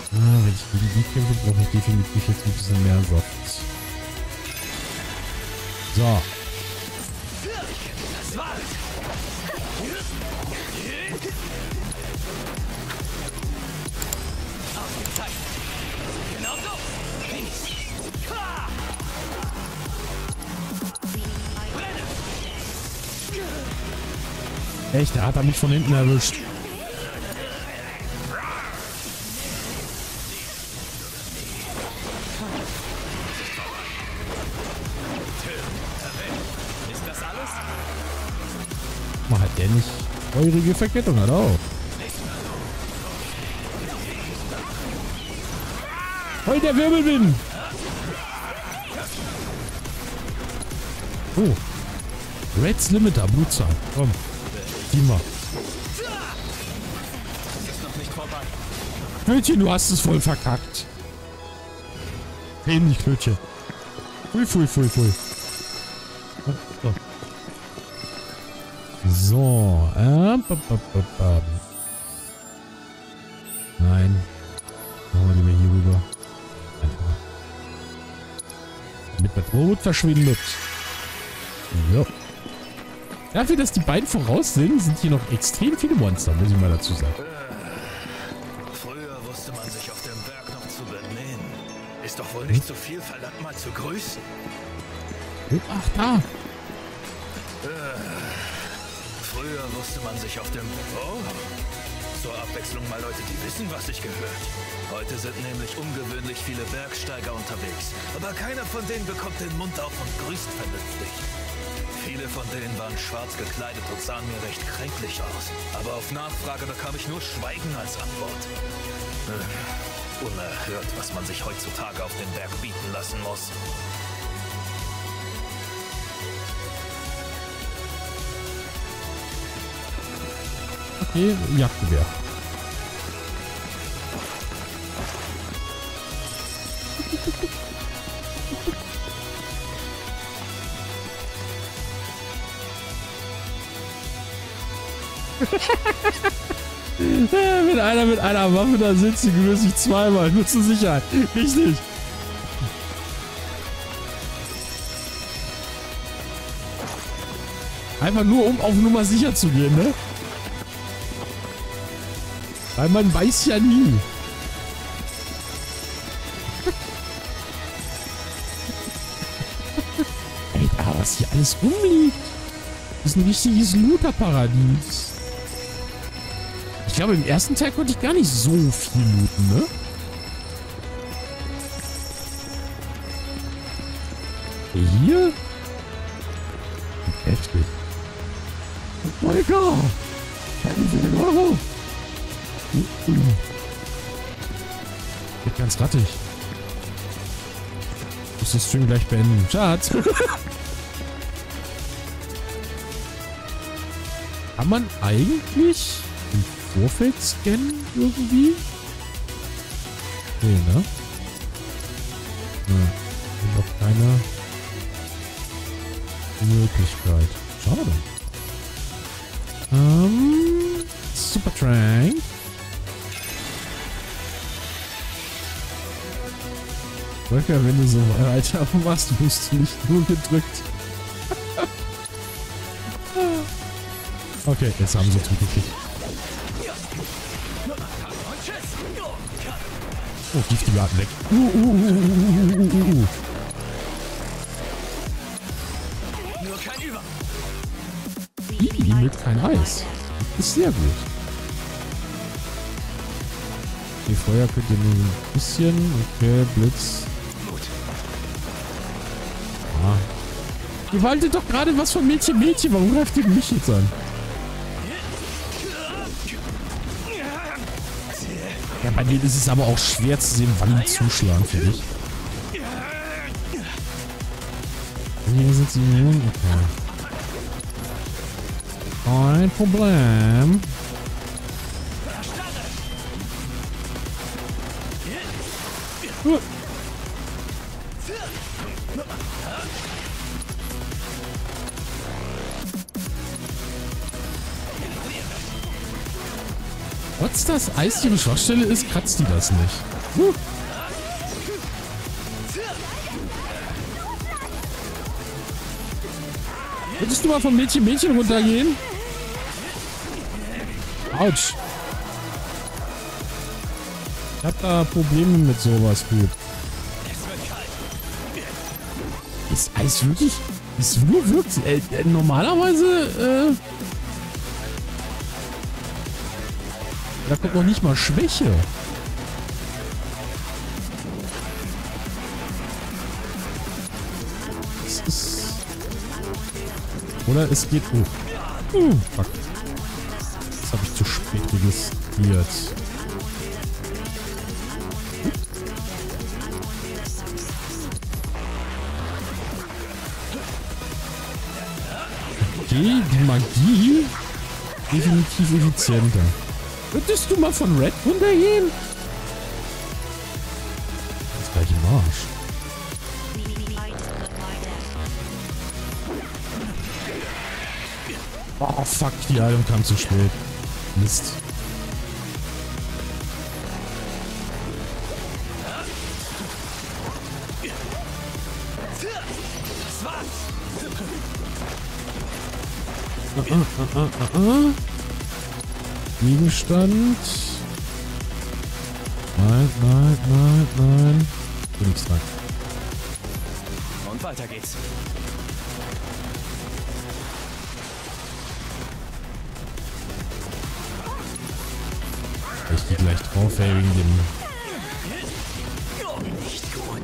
Wenn ich gegen die kämpfe, brauche ich definitiv jetzt ein bisschen mehr Saft. So. Echt, der hat er mich von hinten erwischt. Ist das alles? Man hat der nicht feurige Verkettung, hat er auch. Hoi, der Wirbelwind! Oh. Reds Limiter, Blutzahl. Komm. Zieh mal. Das ist noch nicht vorbei. Klötchen, du hast es voll verkackt. Dreh nicht, Klötchen. Pfui, pfui, pfui, pfui. So. So. Nein. Machen wir lieber hier rüber. Einfach. Damit das Rot verschwindet. Jo. Dafür, dass die beiden voraus sind hier noch extrem viele Monster, muss ich mal dazu sagen. Früher wusste man sich auf dem Berg noch zu benehmen. Ist doch wohl nicht so viel verlangt, mal zu grüßen. Oh, ach, da. Früher wusste man sich auf dem... Oh, zur Abwechslung mal Leute, die wissen, was sich gehört. Heute sind nämlich ungewöhnlich viele Bergsteiger unterwegs. Aber keiner von denen bekommt den Mund auf und grüßt vernünftig. Viele von denen waren schwarz gekleidet und sahen mir recht kränklich aus. Aber auf Nachfrage bekam ich nur Schweigen als Antwort. Unerhört, was man sich heutzutage auf den Berg bieten lassen muss. Okay, Jagdgewehr. Wenn einer mit einer Waffe da sitzt, die grüßt sich zweimal, nur zur Sicherheit. Richtig. Einfach nur, um auf Nummer sicher zu gehen, ne? Weil man weiß ja nie. Alter, was hier alles rumliegt. Das ist ein richtiges Looter-Paradies. Ich glaube, im ersten Teil konnte ich gar nicht so viel looten, ne? Hier? Heftig. Oh mein Gott! Geht ganz rattig. Ich muss den Stream gleich beenden. Schatz! Kann man eigentlich im Vorfeld scannen irgendwie? Nee, ne? Ja, noch keine Möglichkeit. Schade. Supertrank. Volker, wenn du so weiter machst, wirst du nicht nur gedrückt. Okay, jetzt haben sie es mitgekriegt. Oh, giftige Arten weg. Nur kein Über. Die mögt kein Eis. Das ist sehr gut. Die Feuer könnt ihr nur ein bisschen. Okay, Blitz. Ah. Ihr wolltet doch gerade was von Mädchen. Warum greift ihr mich jetzt an? Ja, bei denen ist es aber auch schwer zu sehen, wann die zuschlagen, finde ich. Hier sind sie. Okay. Kein Problem. Trotz dass Eis ihre Schwachstelle ist, kratzt die das nicht. Würdest du mal vom Mädchen runtergehen? Autsch. Ich hab da Probleme mit sowas, gut. Ist Eis wirklich... Ist nur wirkt... normalerweise... da kommt noch nicht mal Schwäche. Es ist... Oder es geht... Oh. Fuck. Das habe ich zu spät registriert. Okay, die Magie definitiv effizienter. Würdest du mal von Red runtergehen? Das ist gleich im Arsch. Oh fuck, die Item kam zu spät. Mist. Gegenstand. Nein. Ich will nichts rein. Und weiter geht's. Ich gehe gleich drauf, ey, wegen dem... Nicht gut.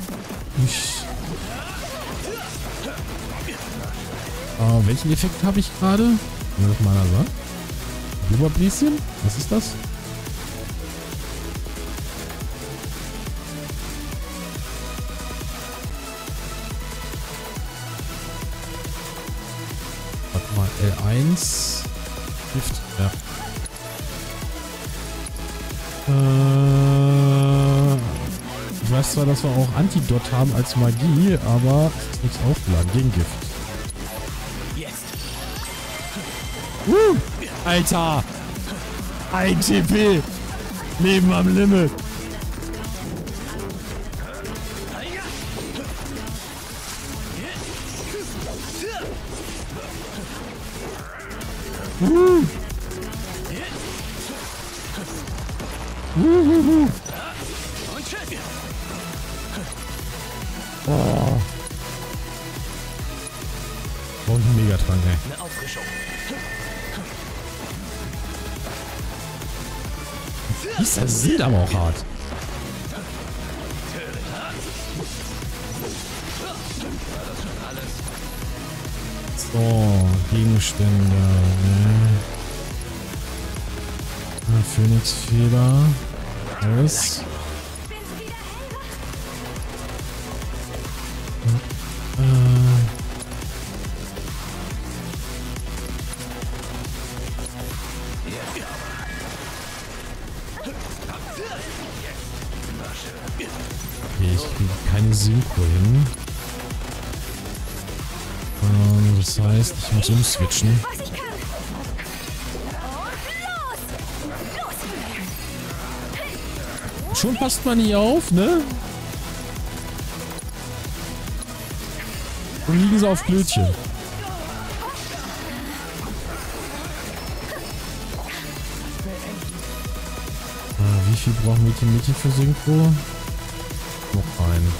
Welchen Effekt habe ich gerade? Das mal also. Blubberbläschen? Was ist das? Warte mal, L1. Gift, ja. Ich weiß zwar, dass wir auch Antidot haben als Magie, aber es ist nichts aufgeladen gegen Gift. Alter! 1 TP! Leben am Limit! Oh. Brauch ich einen Megatrank, ey. Eine Auffrischung. Dieser sind aber auch hart. So, Gegenstände. Phönixfeder. Alles. Okay, ich kriege keine Synchro hin. Das heißt, ich muss umswitchen. Schon passt man nie auf, ne? Und liegen sie auf Blödchen. Wie viel brauchen Mädchen für Synchro? Noch ein.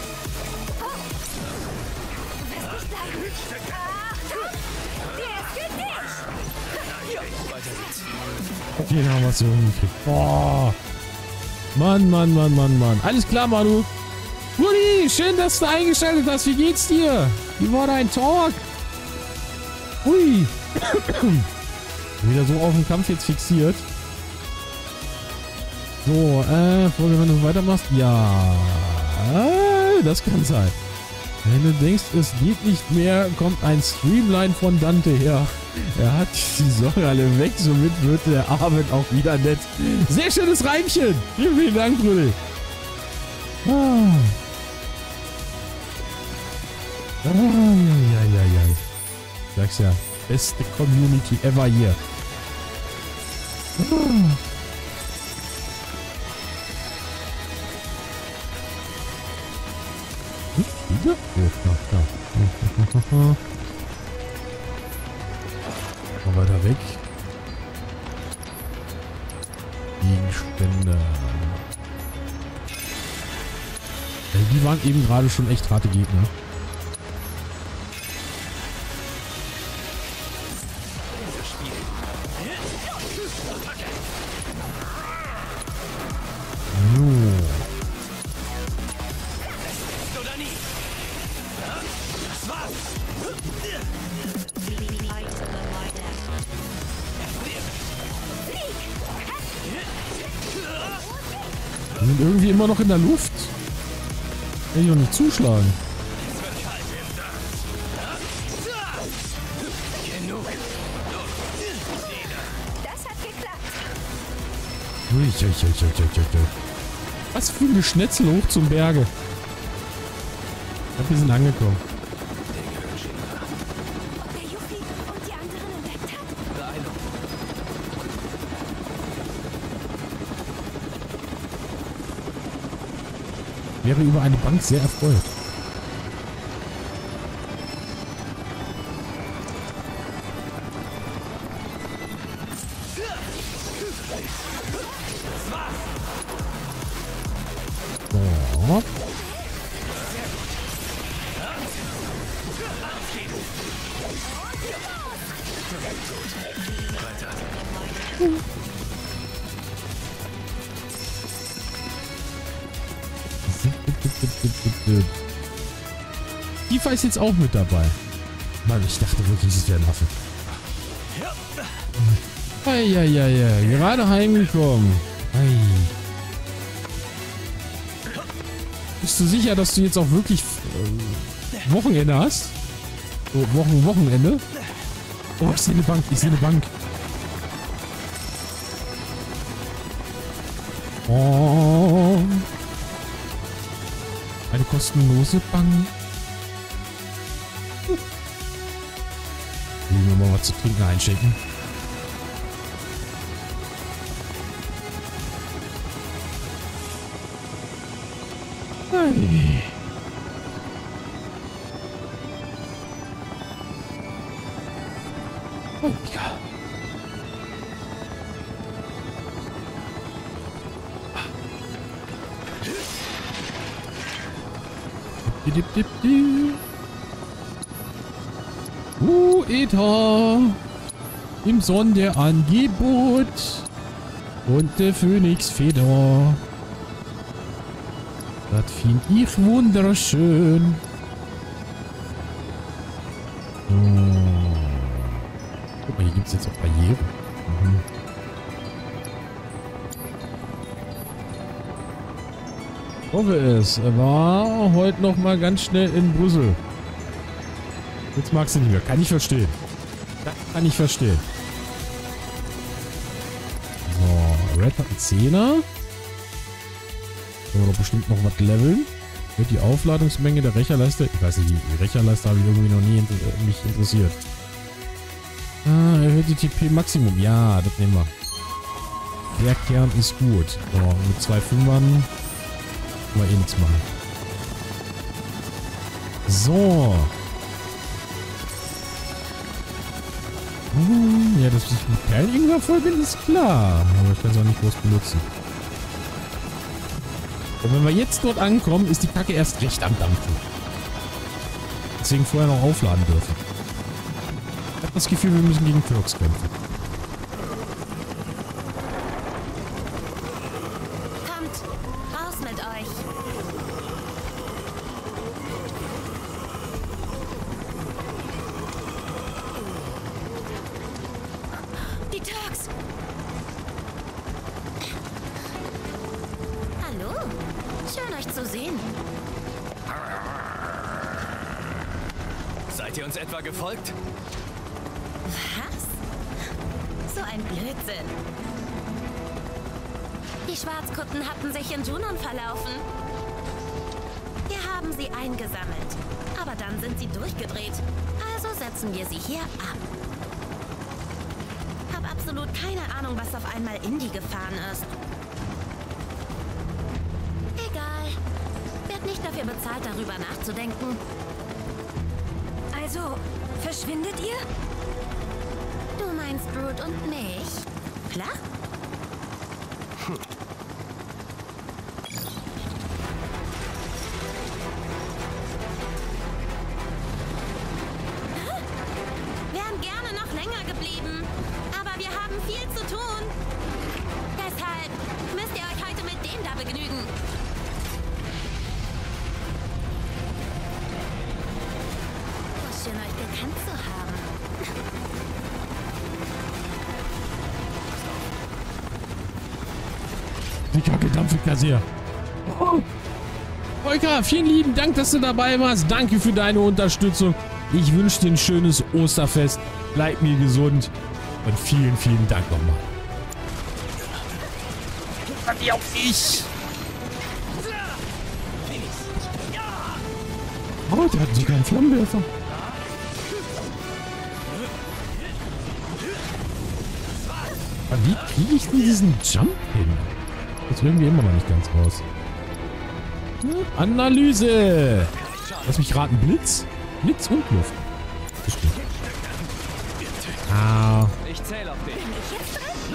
Den haben wir so hingekriegt. Boah. Mann. Alles klar, Manu. Rudi, schön, dass du eingeschaltet hast. Wie geht's dir? Wie war dein Talk? Hui. Wieder so auf den Kampf jetzt fixiert. So, wenn du weitermachst. Ja. Das kann sein. Wenn du denkst, es geht nicht mehr, kommt ein Streamline von Dante her. Er hat die Sorgen alle weg, somit wird der Abend auch wieder nett. Sehr schönes Reimchen. Vielen Dank, Rudi. Ja. Sag's ja. Beste Community ever hier. Wieder? Oh, da. Mal weiter weg. Gegenstände. Die waren eben gerade schon echt harte Gegner. Wir sind irgendwie immer noch in der Luft. Kann ich doch nicht zuschlagen. Das hat geklappt. Was für ein Geschnetzel hoch zum Berge. Ich glaube, wir sind angekommen. Ob der Yuffie und die anderen entdeckt hat? Wäre über eine Bank sehr erfreut. So. Tifa ist jetzt auch mit dabei. Mann, ich dachte wirklich, es wäre ein Affe. Eieiei, gerade heimgekommen. Ei. Bist du sicher, dass du jetzt auch wirklich Wochenende hast? So, Wochenende? Oh, ich sehe eine Bank, Oh. Eine kostenlose Bank. Will mir mal was zu trinken einschenken. Hey. Oh ja. Ether im Sonderangebot und der Phönixfeder. Das finde ich wunderschön. Guck mal, hier gibt es jetzt auch Barrieren. Ich hoffe es. Er war heute noch mal ganz schnell in Brüssel. Jetzt magst du nicht mehr. Kann ich verstehen. Kann ich verstehen. So, Red hat einen 10er. Können wir doch bestimmt noch was leveln. Wird die Aufladungsmenge der Recherleiste... Ich weiß nicht, die Recherleiste habe ich irgendwie noch nie mich interessiert. Erhöht die TP-Maximum. Ja, das nehmen wir. Der Kern ist gut. So, mit 2 Fünfern können wir eh nichts machen. So. Ja, dass ich mit Perlingwer voll bin, ist klar. Aber ich kann es auch nicht groß benutzen. Und wenn wir jetzt dort ankommen, ist die Kacke erst recht am Dampfen. Deswegen vorher noch aufladen dürfen. Ich habe das Gefühl, wir müssen gegen Turks kämpfen. Kommt, raus mit euch. Die Turks. Hallo, schön euch zu sehen. Seid ihr uns etwa gefolgt? Was? So ein Blödsinn. Die Schwarzkutten hatten sich in Junon verlaufen. Wir haben sie eingesammelt. Aber dann sind sie durchgedreht. Also setzen wir sie hier ab. Hab absolut keine Ahnung, was auf einmal in die gefahren ist. Egal. Werd nicht nicht dafür bezahlt, darüber nachzudenken. Also, verschwindet ihr? Du meinst Brute und mich? Klar? Wären gerne noch länger geblieben, aber wir haben viel zu tun. Deshalb müsst ihr euch heute mit dem da begnügen. Was schön, euch gekannt zu haben. Dicker Gedampfkassier. Oh. Volker, vielen lieben Dank, dass du dabei warst. Danke für deine Unterstützung. Ich wünsche dir ein schönes Osterfest. Bleib mir gesund. Und vielen, vielen Dank nochmal. Wie auch ich. Oh, der hat sogar einen Flammenwerfer. Aber wie kriege ich denn diesen Jump hin? Das werden wir immer noch nicht ganz raus. Analyse. Lass mich raten. Blitz? Blitz und Luft. Bestimmt. Ah. Ich zähle auf dich. Bin ich jetzt dran? Los!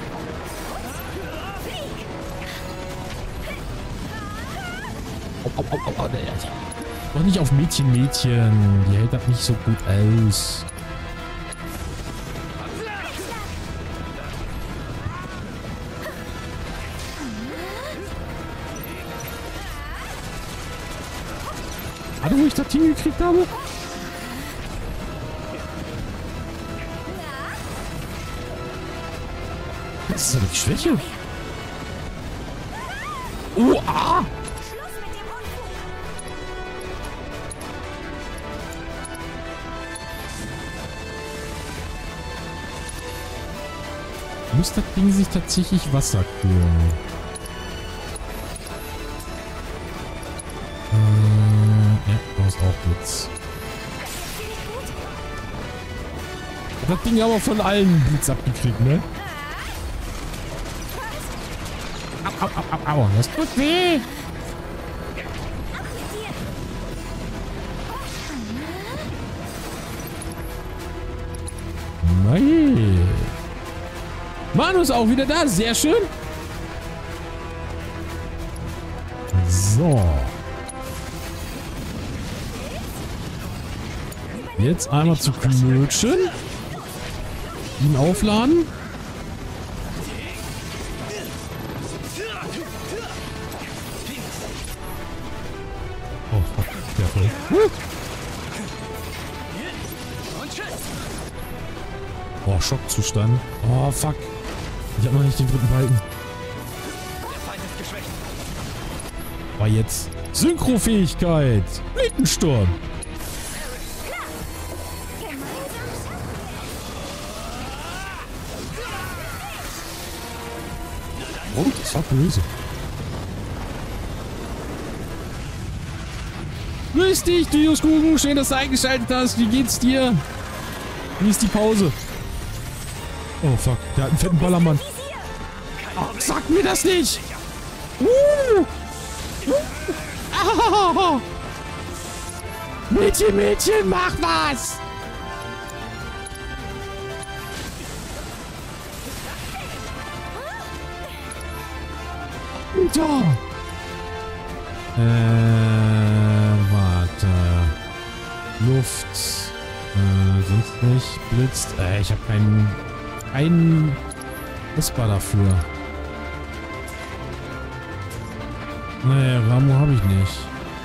Flieg! Doch nicht auf Mädchen, Mädchen. Die hält das nicht so gut aus. Warte, wo ich das hingekriegt habe? Das ist aber die Schwäche. Oh, ah! Schluss mit dem Unfug! Muss das Ding sich tatsächlich Wasser kühlen? Ja, da ist auch Blitz. Das Ding aber von allen Blitz abgekriegt, ne? Au, au, au, au, das tut weh. Nein. Manu ist auch wieder da. Sehr schön. So. Jetzt einmal zu knutschen. Ihn aufladen. Oh, fuck. Der voll. Oh, Schockzustand. Oh, fuck. Ich hab noch nicht den dritten Balken. Aber jetzt. Synchrofähigkeit. Blickensturm. Oh, das war böse. Grüß dich, du Juskuchen. Schön, dass du eingeschaltet hast. Wie geht's dir? Wie ist die Pause? Oh, fuck. Der hat einen fetten Ballermann. Oh, sag mir das nicht! Ah. Mädchen, Mädchen, mach was! Da! Warte. Luft. Sonst nicht. Blitzt. Ich habe keinen Whisper dafür. Nee, Ramo habe ich nicht.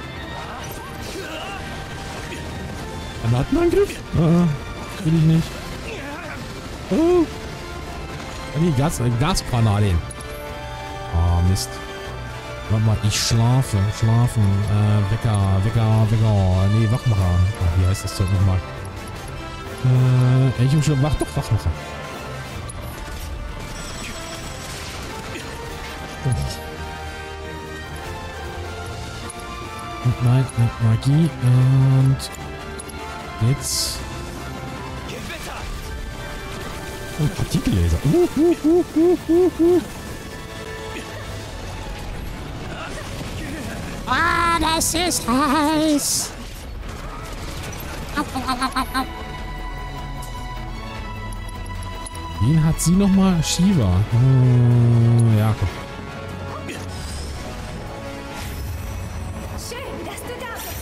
Granatenangriff? Will ich nicht. Oh. Nee, Gasgranaten. Oh, Mist. Warte mal, ich schlafe. Schlafen. Wecker. Nee, Wachmacher. Oh, wie heißt das Zeug nochmal? Ich bin schon Wachmacher. Und nein, Magie. Und jetzt. Und Partikellaser. Ah, da Das ist heiß. Wen hat sie nochmal? Shiva. Ja, komm. Schön, dass du da bist.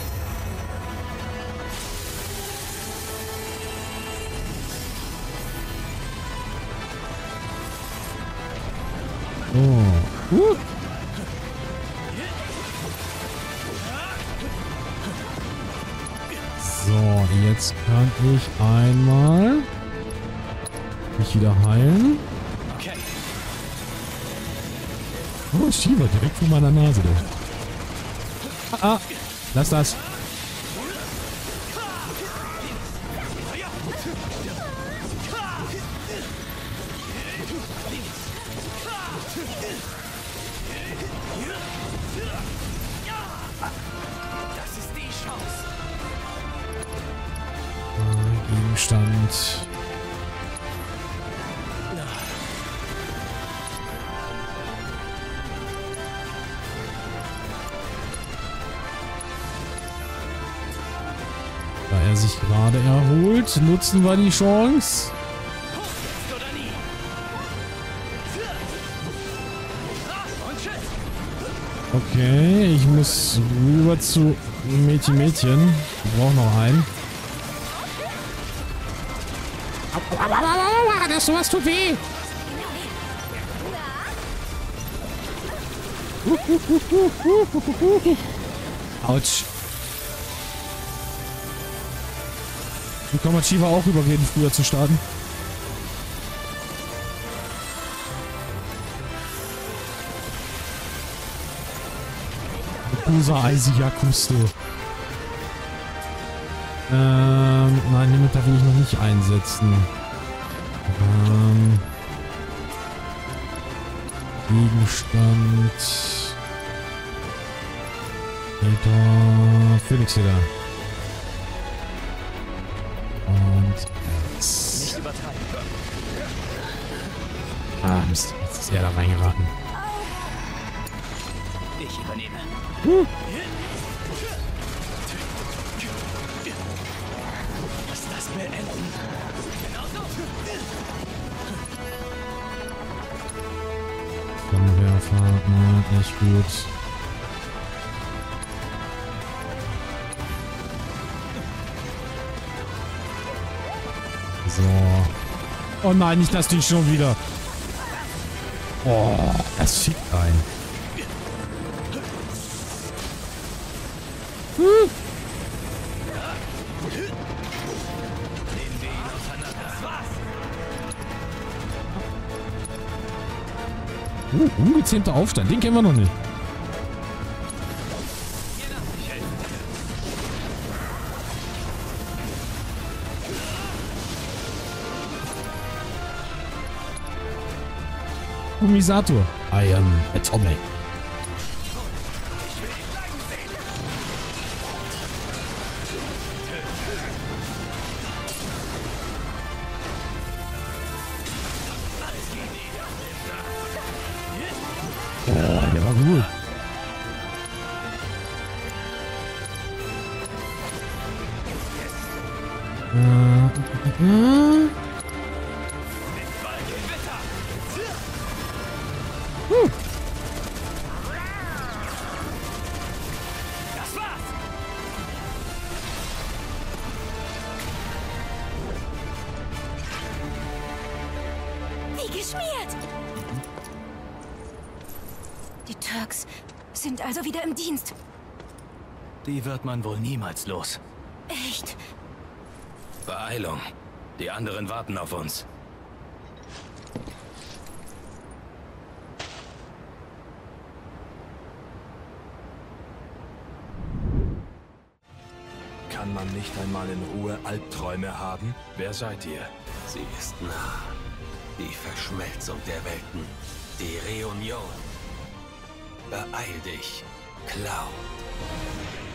Oh. So, jetzt kann ich einmal mich wieder heilen. Okay. Oh, Shiva, direkt vor meiner Nase. Lass das. Das ist die Chance. Gegenstand. Da er sich gerade erholt, nutzen wir die Chance. Jetzt oder nie. Und tschüss. Okay, ich muss rüber zu Mädchen. Ich brauche noch einen. Das sowas tut weh. Autsch. Wie kann man Shiva auch überreden, früher zu starten? Kusa Eisiakuste. Nein, Limiter will ich noch nicht einsetzen. Gegenstand. Alter. Phoenix-Hiller. Und jetzt. Nicht übertreiben. Ah, Mist. Jetzt ist er da reingeraten. Ich übernehme. Lass das beenden. Genau so. Flammenwerfer. Nicht gut. So. Oh nein, nicht das Ding schon wieder. Oh, das schickt ein. Nehmen wir ihn auseinander. Das war's. Ungezähmter Aufstand. Den kennen wir noch nicht. Ich helfe dir. Kumisator. I am Atomic. Oh, der war gut. Das war's. Wie geschmiert. Die Turks sind also wieder im Dienst. Die wird man wohl niemals los. Echt? Beeilung. Die anderen warten auf uns. Kann man nicht einmal in Ruhe Albträume haben? Wer seid ihr? Sie ist nah. Die Verschmelzung der Welten. Die Reunion. Beeil dich, Cloud.